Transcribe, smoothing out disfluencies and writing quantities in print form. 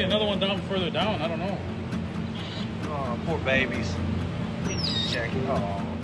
be another one down further down. I don't know. Oh, poor babies. Jackie. Oh.